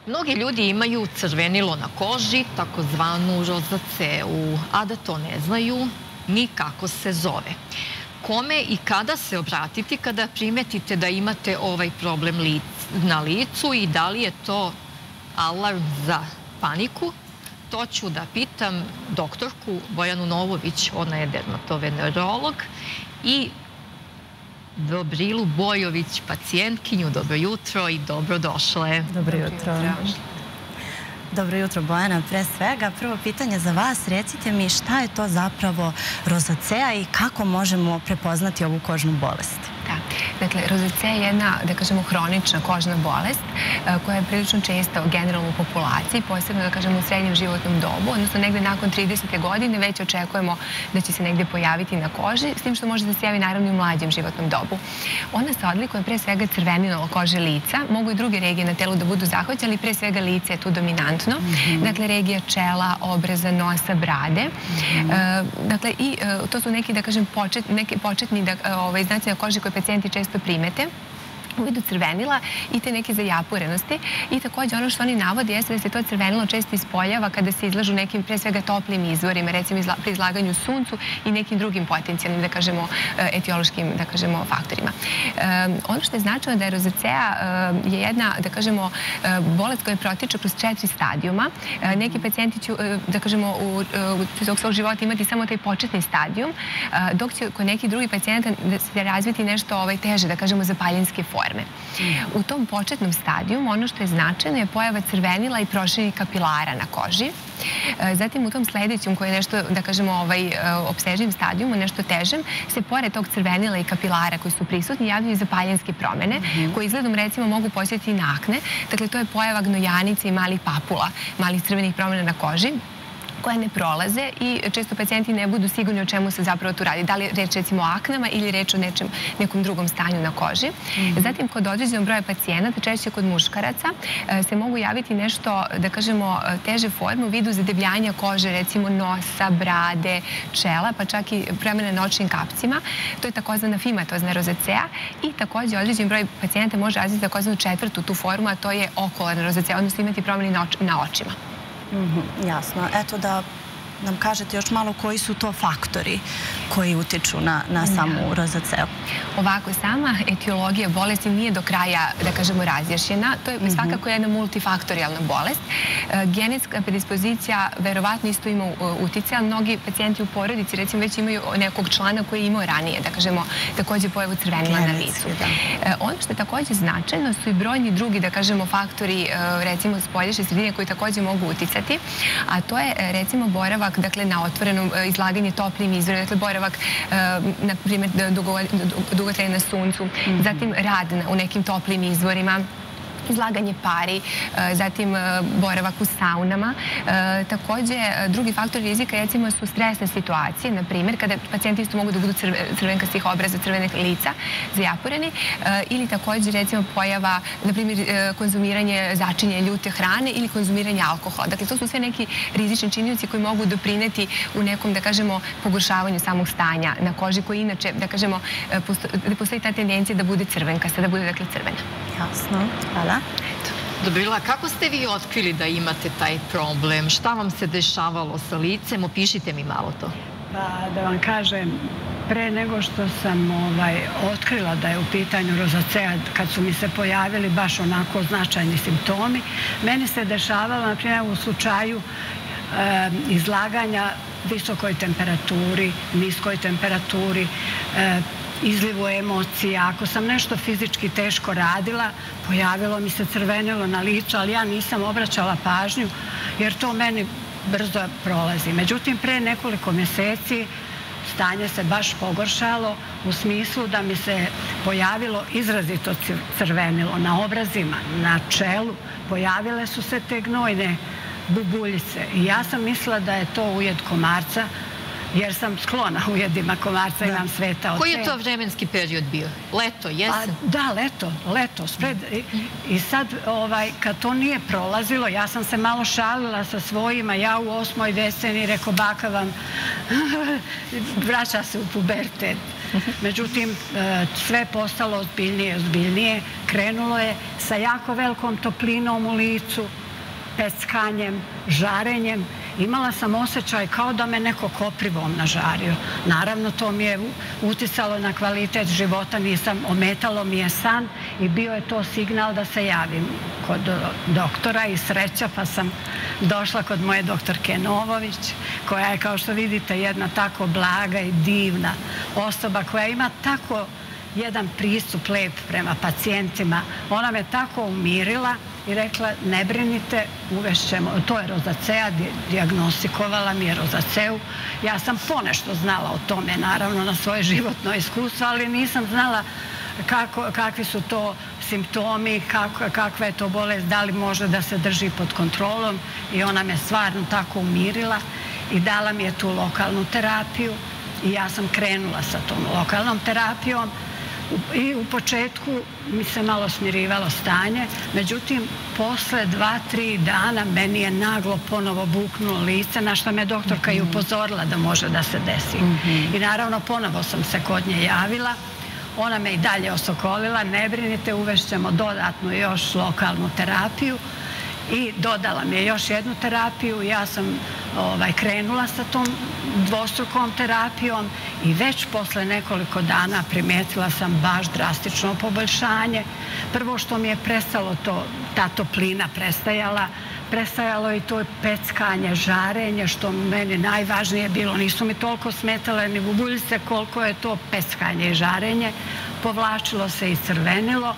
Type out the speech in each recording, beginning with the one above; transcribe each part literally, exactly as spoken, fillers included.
Mnogi ljudi imaju crvenilo na koži, takozvanu rozaceu, a da to ne znaju ni kako se zove. Kome i kada se obratiti kada primetite da imate ovaj problem na licu i da li je to alarm za paniku? To ću da pitam doktorku Bojanu Novović, ona je dermatovenerolog, i Dobrilu Bojović, pacijentkinju. Dobro jutro i dobrodošle. Dobro jutro. Dobro jutro, Bojana. Pre svega, prvo pitanje za vas. Recite mi šta je to zapravo rozacea i kako možemo prepoznati ovu kožnu bolest? Da, dakle, rozacea je jedna, da kažemo, hronična kožna bolest koja je prilično česta generalno u populaciji, posebno, da kažemo, u srednjem životnom dobu, odnosno negde nakon tridesete godine već očekujemo da će se negde pojaviti na koži, s tim što može da se javi naravno i u mlađem životnom dobu. Ona se odlikuje pre svega crveninom kože lica, mogu i druge regije na telu da budu zahvaćene, ali pre svega lice je tu dominantno. Dakle, regija čela, obraza, nosa, brade. Dakle, i to su neki, da kažem, neki početni znaci na koži koje pacijenti često primete u vidu crvenila i te neke zajapurenosti. I također ono što oni navode jeste da se to crvenilo često ispoljava kada se izlažu nekim pre svega toplim izvorima, recimo pri izlaganju suncu i nekim drugim potencijalnim, da kažemo, etiološkim, da kažemo, faktorima. Ono što je značajno da je rozacea je jedna, da kažemo, bolest koja protiče kroz četiri stadijuma. Neki pacijenti će, da kažemo, u tog svog života imati samo taj početni stadijum, dok će kod nekih drugih pacijenta se razviti nešto teže, da kažemo, zapaljinske forme. U tom početnom stadijumu ono što je značajno je pojava crvenila i proširenih kapilara na koži. Zatim u tom sledećem, koji je nešto, da kažemo, opsežnim stadijumu, nešto težem, se pored tog crvenila i kapilara koji su prisutni javljaju zapaljenske promene, koje izgledom recimo mogu posjetiti i na akne. Dakle, to je pojava gnojanice i malih papula, malih crvenih promena na koži, koje ne prolaze i često pacijenti ne budu sigurni o čemu se zapravo tu radi. Da li je reč recimo o aknama ili je reč o nekom drugom stanju na koži. Zatim, kod određenog broja pacijenata, češće kod muškaraca, se mogu javiti nešto, da kažemo, teže forme u vidu zadebljanja kože, recimo nosa, brade, čela, pa čak i promene na očnim kapcima. To je takozvana fimatozna rozacea i također određen broj pacijenata može razviti takozvanu četvrtu tu formu, a to je okularna rozacea, odnosno imati promene na očima. Jasno. Eto da nam kažete još malo koji su to faktori koji utiču na samu rozaceu. Ovako, sama etiologija bolesti nije do kraja, da kažemo, razjašnjena. To je svakako jedna multifaktorijalna bolest. Genetska predispozicija verovatno isto ima uticaja, ali mnogi pacijenti u porodici recimo već imaju nekog člana koji je imao ranije, da kažemo, također pojavu crvenila na licu. Ono što je također značajno su i brojni drugi, da kažemo, faktori, recimo spoljašnje sredine koji također mogu uticati, a to je recimo boravak, dakle, na otvorenom izlaganje toplim izvorima, dakle, boravak, na primjer, dugotrajno na suncu, zatim rad u nekim toplim izvorima, izlaganje pari, zatim boravak u saunama. Također, drugi faktor rizika, recimo, su stresne situacije, na primjer, kada pacijenti isto mogu da budu crvenkastih obraza, crvenih lica, zajapureni, ili također, recimo, pojava, na primjer, konzumiranje začinje ljute hrane ili konzumiranje alkohola. Dakle, to su sve neki rizični činioci koji mogu doprineti u nekom, da kažemo, pogoršavanju samog stanja na koži, koji inače, da kažemo, da postoji ta tendencija da bude crvenkasta, da bude, dakle, crvena. Jasno. Hvala. Dobrila, kako ste vi otkrili da imate taj problem? Šta vam se dešavalo sa licem? Opišite mi malo to. Pa, da vam kažem, pre nego što sam otkrila da je u pitanju rozacea, kad su mi se pojavili baš onako značajni simptomi, meni se dešavalo, na primjer, u slučaju izlaganja visokoj temperaturi, niskoj temperaturi, izlivu emocija. Ako sam nešto fizički teško radila, pojavilo mi se crvenilo na licu, ali ja nisam obraćala pažnju, jer to meni brzo prolazi. Međutim, pre nekoliko mjeseci stanje se baš pogoršalo u smislu da mi se pojavilo izrazito crvenilo na obrazima, na čelu. Pojavile su se te gnojne bubuljice i ja sam mislila da je to ujed komarca, jer sam sklona ujedima komarca, imam sveta od Koji je to vremenski period bio? Leto, jesen? Da, leto, leto. I sad, kad to nije prolazilo, ja sam se malo šalila sa svojima, ja u osmoj deceniji, reko, baka vam vraća se u pubertet. Međutim, sve je postalo ozbiljnije i ozbiljnije. Krenulo je sa jako velikom toplinom u licu, peckanjem, žarenjem. Imala sam osjećaj kao da me neko koprivom nažario. Naravno, to mi je uticalo na kvalitet života, nisam, ometalo mi je san i bio je to signal da se javim kod doktora i sreća, pa sam došla kod moje doktorke Novović, koja je, kao što vidite, jedna tako blaga i divna osoba koja ima tako jedan pristup lep prema pacijentima. Ona me tako umirila i rekla, ne brinite, uvešćemo, to je rozacea, dijagnostikovala mi je rozaceu. Ja sam ponešto znala o tome, naravno, na svoje životno iskustvo, ali nisam znala kakvi su to simptomi, kakva je to bolest, da li može da se drži pod kontrolom, i ona me stvarno tako umirila i dala mi je tu lokalnu terapiju i ja sam krenula sa tom lokalnom terapijom. I u početku mi se malo smirivalo stanje, međutim, posle dva, tri dana meni je naglo ponovo buknulo lice, na što me doktorka i upozorila da može da se desi. I naravno, ponovo sam se kod nje javila. Ona me i dalje osokolila, ne brinite, uvešćemo dodatnu još lokalnu terapiju. I dodala mi je još jednu terapiju. Ja sam krenula sa tom dvostrukom terapijom i već posle nekoliko dana primetila sam baš drastično poboljšanje. Prvo što mi je prestalo to, ta toplina prestajala, prestajalo i to peckanje, žarenje, što meni najvažnije bilo. Nisu mi toliko smetale ni bubuljice koliko je to peckanje i žarenje. Povlačilo se i crvenilo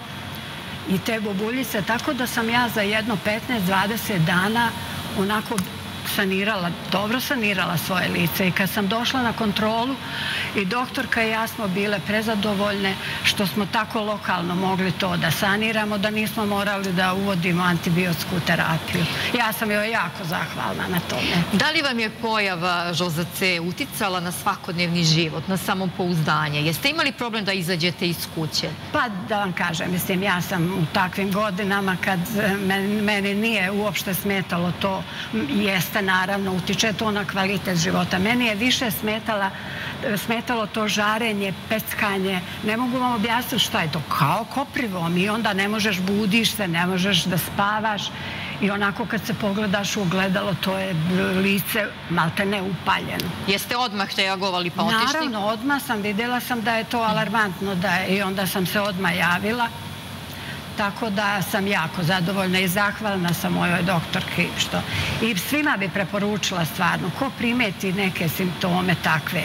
i te bubuljice, tako da sam ja za jedno petnaest do dvadeset dana onako sanirala, dobro sanirala svoje lice. I kad sam došla na kontrolu i doktorka i ja smo bile prezadovoljne što smo tako lokalno mogli to da saniramo, da nismo morali da uvodimo antibiotsku terapiju. Ja sam joj jako zahvalna na tome. Da li vam je pojava rozacee uticala na svakodnevni život, na samopouzdanje? Jeste imali problem da izađete iz kuće? Pa da vam kažem, mislim, ja sam u takvim godinama kad meni nije uopšte smetalo to, jeste naravno, utiče to na kvalitet života. Meni je više smetalo to žarenje, peckanje. Ne mogu vam objasniti šta je to. Kao koprivom i onda ne možeš, budiš se, ne možeš da spavaš i onako kad se pogledaš u ogledalo, to je lice malte ne upaljeno. Jeste odmah reagovali pa otišli? Naravno, odmah sam, vidjela sam da je to alarmantno i onda sam se odmah javila. Tako da sam jako zadovoljna i zahvalna sa mojoj doktorki. I svima bi preporučila stvarno, ko primeti neke simptome takve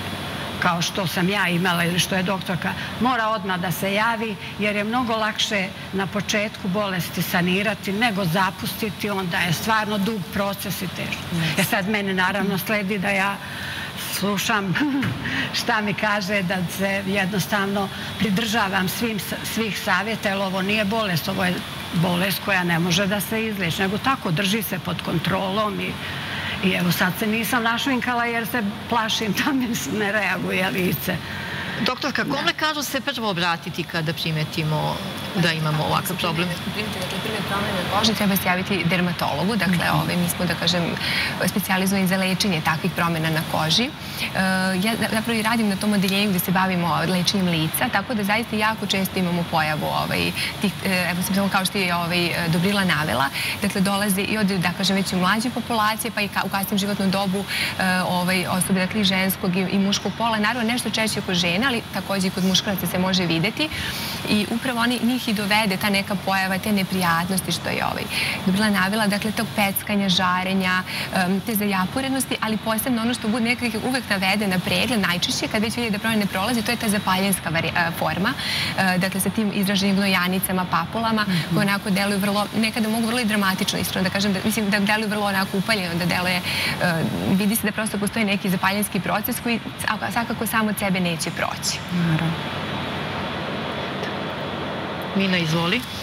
kao što sam ja imala ili što je doktorka, mora odmah da se javi, jer je mnogo lakše na početku bolesti sanirati nego zapustiti, onda je stvarno dug proces i teško. Jer sad mene naravno sledi da ja slušam šta mi kaže, da se jednostavno pridržavam svih savjeta, jer ovo nije bolest, ovo je bolest koja ne može da se izliječi, nego tako drži se pod kontrolom i evo sad se nisam našminkala jer se plašim da mi ne reaguje lice. Doktorka, kome kažu se prvo obratiti kada primetimo da imamo ovakav problem? Prve promene kože treba se javiti dermatologu. Dakle, mi smo, da kažem, specijalizovani za lečenje takvih promena na koži. Ja zapravo i radim na tom odeljenju gde se bavimo lečenjem lica, tako da zaista jako često imamo pojavu tih, evo sam samo kao što je Dobrila navela, dakle, dolaze i od, da kažem, već i mlađe populacije, pa i u kasnijem životnom dobu osobe, dakle, i ženskog i muškog pola. Naravno, nešto češće oko žena, ali također i kod muškaraca se može videti i upravo njih i dovede ta neka pojava, te neprijatnosti što je Dobrila navela, dakle tog peckanja, žarenja, te zajapurenosti, ali posebno ono što bude nekako uvek navede na pregled, najčešće kad već vidi da promjena ne prolazi, to je ta zapaljenska forma, dakle sa tim izraženim gnojanicama, papulama, koje onako deluju vrlo, nekada mogu vrlo i dramatično, iskreno da kažem, mislim da deluju vrlo onako upaljeno, da deluje, vidi se da prosto postoji neki zapaljenski proces koji svakako samo od sebe neće proći. Mina, izvoli.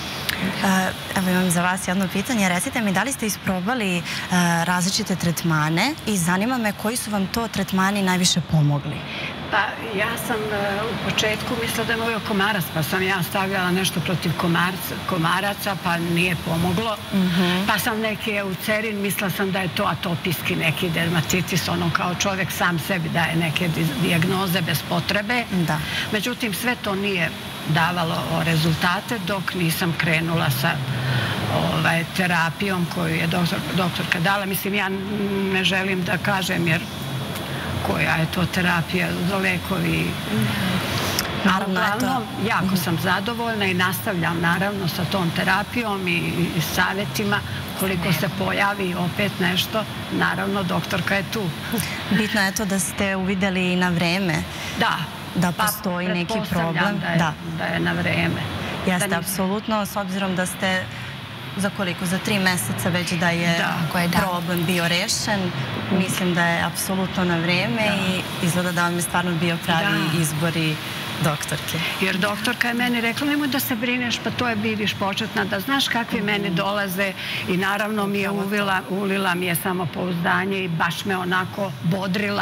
Evo imam za vas jedno pitanje. Recite mi, da li ste isprobali različite tretmane i zanima me koji su vam to tretmani najviše pomogli? Pa ja sam u početku mislila da je moj komarac, pa sam ja stavljala nešto protiv komaraca, pa nije pomoglo. Pa sam neki eucerin, mislila sam da je to atopijski neki dermatitis, ono kao čovjek sam sebi daje neke dijagnoze bez potrebe. Međutim, sve to nije davalo rezultate dok nisam krenula sa terapijom koju je doktorka dala. Mislim, ja ne želim da kažem jer koja je to terapija za lekovi. Uglavnom, jako sam zadovoljna i nastavljam naravno sa tom terapijom i savjetima. Koliko se pojavi opet nešto, naravno doktorka je tu. Bitno je to da ste uvidjeli i na vreme. Da. Da postoji neki problem. Da je na vreme. Jeste, apsolutno, s obzirom da ste za koliko, za tri meseca već da je problem bio rešen. Mislim da je apsolutno na vreme i izgleda da vam je stvarno bio pravi izbor i doktorke. Jer doktorka je meni rekla, nemoj da se brineš, pa to je vidiš početna, da znaš kakvi meni dolaze i naravno mi je ulila mi je samopouzdanje i baš me onako bodrila.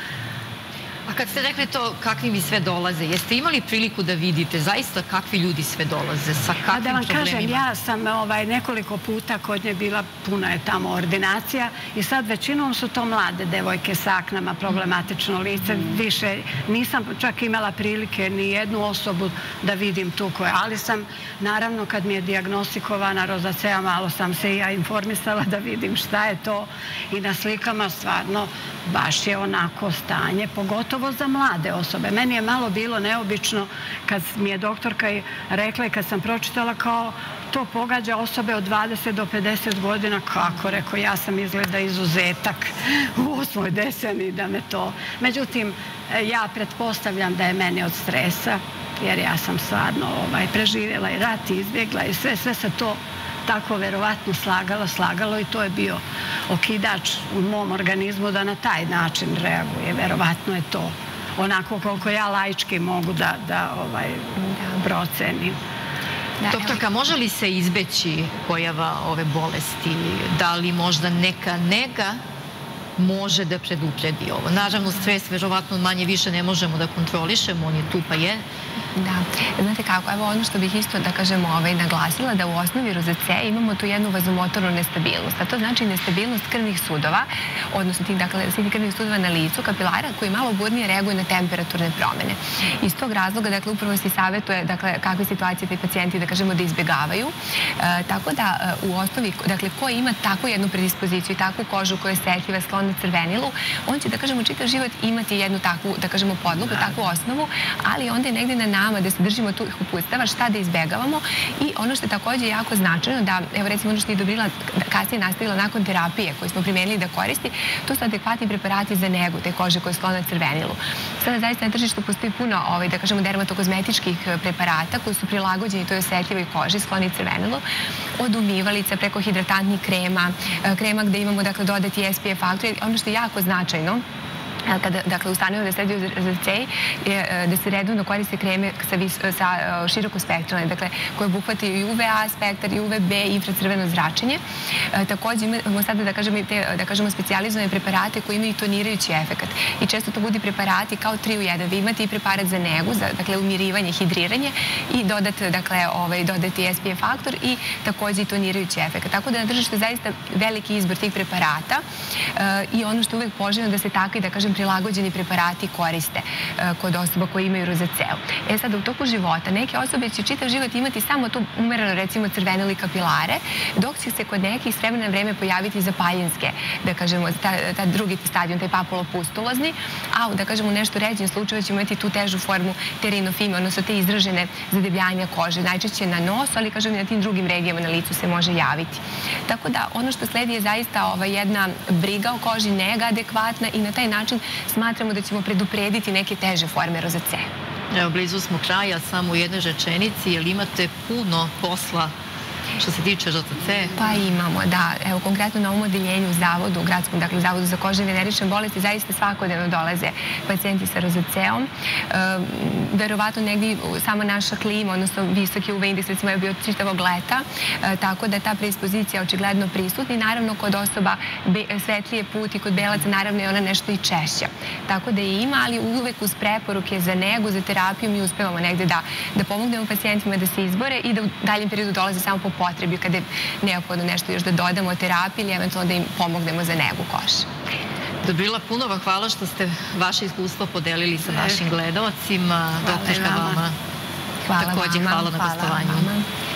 A kad ste rekli to kakvi mi sve dolaze, jeste imali priliku da vidite zaista kakvi ljudi sve dolaze, sa kakvim problemima? Da vam kažem, ja sam nekoliko puta kod nje bila, puna je tamo ordinacija i sad većinom su to mlade devojke s aknama, problematično lice. Više nisam čak imala prilike ni jednu osobu da vidim tu koja, ali sam, naravno kad mi je dijagnostikovana rozacea, malo sam se i ja informisala da vidim šta je to i na slikama stvarno baš je onako stanje, pogotovo za mlade osobe. Meni je malo bilo neobično kad mi je doktorka rekla i kad sam pročitala kao to pogađa osobe od dvadeset do pedeset godina. Kako, rekao, ja sam izgleda izuzetak u osmoj deceniji da me to... Međutim, ja pretpostavljam da je meni od stresa, jer ja sam stvarno preživjela i rat i izbjegla i sve, sve se to tako verovatno slagalo, slagalo i to je bio okidač u mom organizmu da na taj način reaguje. Verovatno je to onako koliko ja laički mogu da procenim. Doktorka, može li se izbeći pojava ove bolesti? Da li možda neka nega može da predupredi ovo? Naravno, stres verovatno manje više ne možemo da kontrolišemo, on je tu pa je. Da, znate kako, evo ono što bih isto da kažemo naglasila, da u osnovi rozacea imamo tu jednu vazomotornu nestabilnost, a to znači nestabilnost krvnih sudova, odnosno tih krvnih sudova na licu, kapilara koji malo burnije reaguju na temperaturne promene. Iz tog razloga, dakle, upravo se savjetuje kakve situacije te pacijenti, da kažemo, da izbjegavaju. Tako da, u osnovi, dakle, ko ima takvu jednu predispoziciju i takvu kožu koja je osjetljiva, sklona crvenilu, on će, da kažemo, čitav život imati jednu takvu, da kažemo, podlogu, takvu osnovu, ali onda je negdje na nama da se držimo tu uputstava šta da izbjegavamo i ono što je također jako značajno da, evo recimo ono što je Dobrila kasnije nastavila nakon terapije koju smo primijenili da koristi, to su adekvatni preparati za negu te kože koje sklona crvenilu. Sada zaista na tržištu postoji puno, da kažemo, dermatokozmetičkih preparata koji su prilagođeni toj osjetljivoj koži, skloni crvenilu, od umivalica preko hidratantnih krema, krema gde imamo, dakle, dodati S P F faktor. Ono što je jako značajno, kada, dakle, ustanovimo da se radi o rozaceji, da se redovno koriste kreme sa širokospektralne, dakle, koje obuhvataju i U V A spektar, i U V B, infracrveno zračenje. Također imamo sada, da kažemo, specijalizovane preparate koji imaju tonirajući efekat. I često to budi preparati kao tri u jedan. Vi imate i preparat za negu, dakle, umirivanje, hidriranje i dodati S P F faktor i također i tonirajući efekat. Tako da na tržištu je zaista veliki izbor tih preparata i ono što je uvek poželjno da se takvi, da kažem, prilagođeni preparati koriste kod osoba koji imaju rozaceu. E sad, u toku života neke osobe će čitav život imati samo tu umereno, recimo, crvenili kapilare, dok će se kod nekih s vremena na vreme pojaviti zapaljinske, da kažemo, ta drugi stadijum, taj papulopustulozni, a da kažemo u nešto ređim slučaju ćemo imati tu težu formu terinofime, odnosno te izražene zadebljanja kože, najčešće na nosu, ali kažemo i na tim drugim regijama na licu se može javiti. Tako da, ono što sledi je zaista jedna briga o koži, nega adekvatna i na taj način smatramo da ćemo preduprediti neke teže forme rozacea. Evo, blizu smo kraja, samo u jednoj rečenici, jer imate puno posla što se tiče rozacea? Pa imamo, da. Evo, konkretno na ovom odeljenju u zavodu, u gradskom, dakle u zavodu za kožne i venerične bolesti, zaista svakodnevno dolaze pacijenti sa rozaceom. Verovatno negdje sama naša klima, odnosno visoki U V indeks, recimo je bio čitavog leta, tako da je ta predispozicija očigledno prisutna i naravno kod osoba svetlije puti, kod belaca naravno je ona nešto i češća. Tako da je ima, ali uvek uz preporuke za negu, za terapiju mi uspevamo negde da pomognemo pacijentima da se izbore i da u daljem periodu dolaze samo po potrebi kada je neophodno nešto još da dodamo terapiji ili eventualno da im pomognemo za negu kože. Dobrila, puno vam hvala što ste vaše iskustvo podelili sa našim gledalcima. Doktorka, vama također hvala na gostovanju.